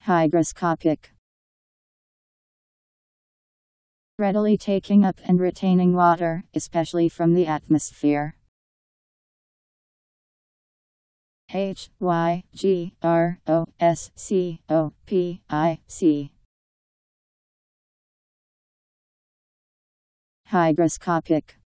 Hygroscopic. Readily taking up and retaining water, especially from the atmosphere. Hygroscopic. Hygroscopic.